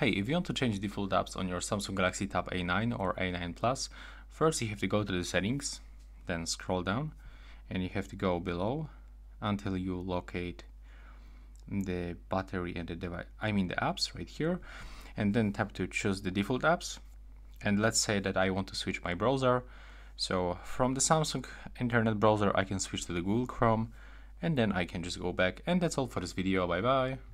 Hey, if you want to change default apps on your Samsung Galaxy Tab A9 or A9 Plus, first you have to go to the settings, then scroll down, and you have to go below until you locate the battery and the device, the apps right here, and then tap to choose the default apps. And let's say that I want to switch my browser. So from the Samsung internet browser, I can switch to the Google Chrome, and then I can just go back. And that's all for this video. Bye bye.